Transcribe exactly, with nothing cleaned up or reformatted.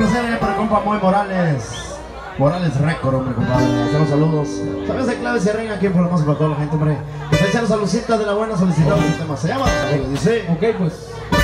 complacer eh, para el compa Moy Morales. Morales Récord, hombre, compadre. Hacemos saludos. Sabes de claves y reina aquí por lo más para toda la gente, hombre. Está echando saludcitas de la buena solicitando este tema. Se llama, dice. Ok, pues.